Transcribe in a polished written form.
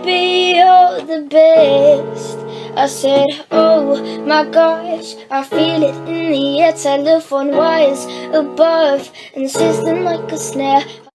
baby, you're the best. I said, oh my gosh, I feel it in the air. Telephone wires above, insisting like a snare.